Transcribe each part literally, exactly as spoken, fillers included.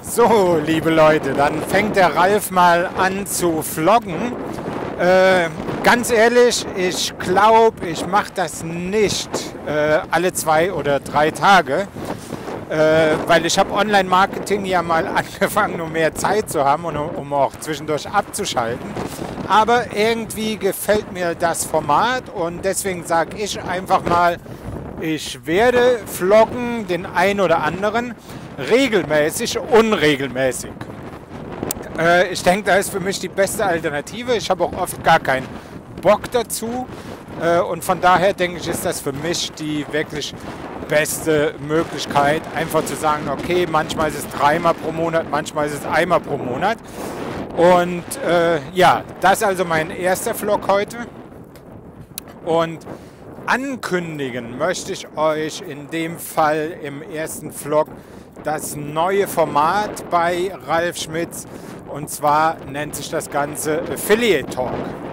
So, liebe Leute, dann fängt der Ralf mal an zu vloggen. Äh, ganz ehrlich, ich glaube, ich mache das nicht äh, alle zwei oder drei Tage, äh, weil ich habe Online-Marketing ja mal angefangen, um mehr Zeit zu haben und um auch zwischendurch abzuschalten. Aber irgendwie gefällt mir das Format und deswegen sage ich einfach mal, ich werde vloggen, den einen oder anderen, regelmäßig, unregelmäßig. Äh, ich denke, das ist für mich die beste Alternative. Ich habe auch oft gar keinen Bock dazu. Äh, und von daher denke ich, ist das für mich die wirklich beste Möglichkeit, einfach zu sagen, okay, manchmal ist es dreimal pro Monat, manchmal ist es einmal pro Monat. Und äh, ja, das ist also mein erster Vlog heute. Und ankündigen möchte ich euch in dem Fall im ersten Vlog das neue Format bei Ralf Schmitz, und zwar nennt sich das Ganze Affiliate Talk.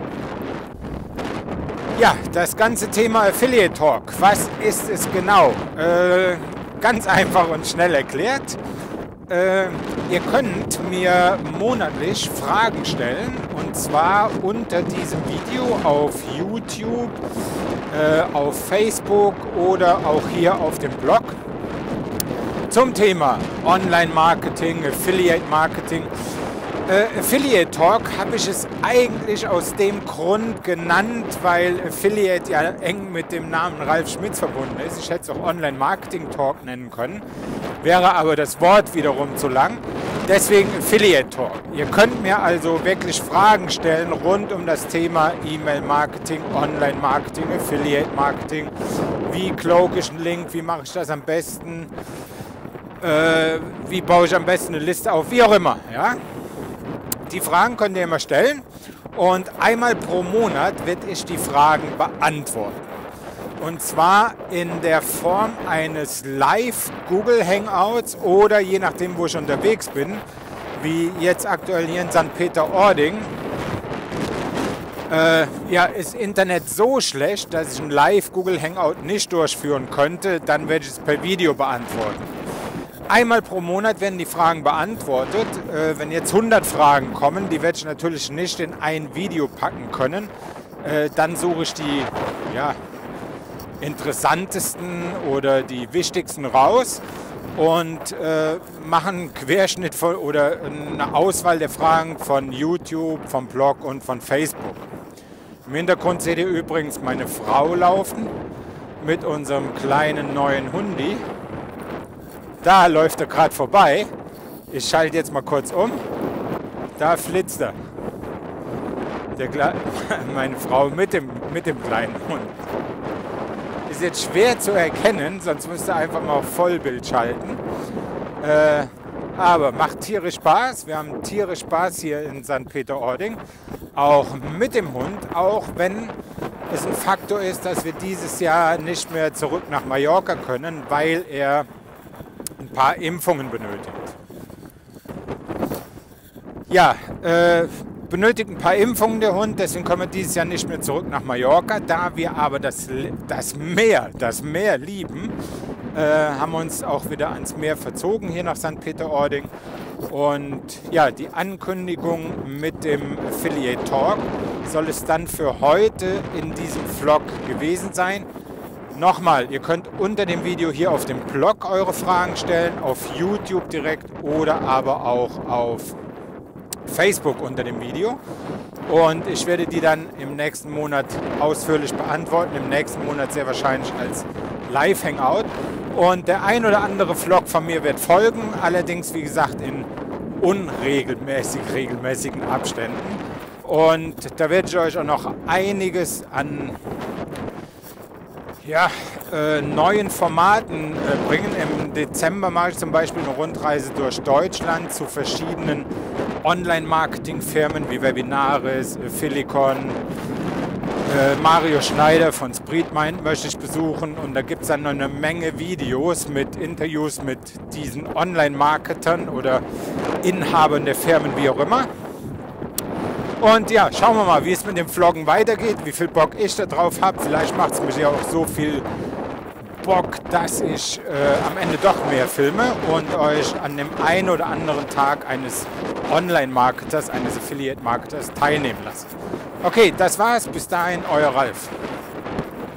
Ja, das ganze Thema Affiliate Talk, was ist es genau? Äh, ganz einfach und schnell erklärt. Äh, ihr könnt mir monatlich Fragen stellen, und zwar unter diesem Video auf YouTube, äh, auf Facebook oder auch hier auf dem Blog zum Thema Online-Marketing, Affiliate-Marketing. Äh, Affiliate Talk habe ich es eigentlich aus dem Grund genannt, weil Affiliate ja eng mit dem Namen Ralf Schmitz verbunden ist. Ich hätte es auch Online-Marketing Talk nennen können, wäre aber das Wort wiederum zu lang. Deswegen Affiliate Talk. Ihr könnt mir also wirklich Fragen stellen rund um das Thema E-Mail-Marketing, Online-Marketing, Affiliate-Marketing. Wie cloak ich einen Link, wie mache ich das am besten, äh, wie baue ich am besten eine Liste auf, wie auch immer. Ja? Die Fragen könnt ihr immer stellen und einmal pro Monat werde ich die Fragen beantworten. Und zwar in der Form eines Live-Google Hangouts oder je nachdem, wo ich unterwegs bin, wie jetzt aktuell hier in Sankt Peter-Ording. Äh, ja, ist Internet so schlecht, dass ich ein Live-Google Hangout nicht durchführen könnte, dann werde ich es per Video beantworten. Einmal pro Monat werden die Fragen beantwortet. Äh, wenn jetzt hundert Fragen kommen, die werde ich natürlich nicht in ein Video packen können. Äh, dann suche ich die ja, interessantesten oder die wichtigsten raus und äh, mache einen Querschnitt von, oder eine Auswahl der Fragen von YouTube, vom Blog und von Facebook. Im Hintergrund seht ihr übrigens meine Frau laufen mit unserem kleinen neuen Hundi. Da läuft er gerade vorbei. Ich schalte jetzt mal kurz um. Da flitzt er. Der Kle meine Frau mit dem, mit dem kleinen Hund. Ist jetzt schwer zu erkennen, sonst müsst ihr einfach mal auf Vollbild schalten. Äh, aber macht tierisch Spaß. Wir haben tierisch Spaß hier in Sankt Peter-Ording. Auch mit dem Hund, auch wenn es ein Faktor ist, dass wir dieses Jahr nicht mehr zurück nach Mallorca können, weil er ein paar Impfungen benötigt. Ja, äh, benötigt ein paar Impfungen der Hund, deswegen kommen wir dieses Jahr nicht mehr zurück nach Mallorca. Da wir aber das, das Meer, das Meer lieben, äh, haben wir uns auch wieder ans Meer verzogen, hier nach Sankt Peter-Ording. Und ja, die Ankündigung mit dem Affiliate Talk soll es dann für heute in diesem Vlog gewesen sein. Nochmal, ihr könnt unter dem Video hier auf dem Blog eure Fragen stellen, auf YouTube direkt oder aber auch auf Facebook unter dem Video. Und ich werde die dann im nächsten Monat ausführlich beantworten, im nächsten Monat sehr wahrscheinlich als Live-Hangout. Und der ein oder andere Vlog von mir wird folgen, allerdings wie gesagt in unregelmäßig regelmäßigen Abständen. Und da werde ich euch auch noch einiges an ja, äh, neuen Formaten äh, bringen. Im Dezember mache ich zum Beispiel eine Rundreise durch Deutschland zu verschiedenen Online-Marketing-Firmen wie Webinaris, äh, Filicon, äh, Mario Schneider von Spreadmind möchte ich besuchen, und da gibt es dann noch eine Menge Videos mit Interviews mit diesen Online-Marketern oder Inhabern der Firmen, wie auch immer. Und ja, schauen wir mal, wie es mit dem Vloggen weitergeht, wie viel Bock ich da drauf habe. Vielleicht macht es mich ja auch so viel Bock, dass ich äh, am Ende doch mehr filme und euch an dem einen oder anderen Tag eines Online-Marketers, eines Affiliate-Marketers teilnehmen lasse. Okay, das war's. Bis dahin, euer Ralf.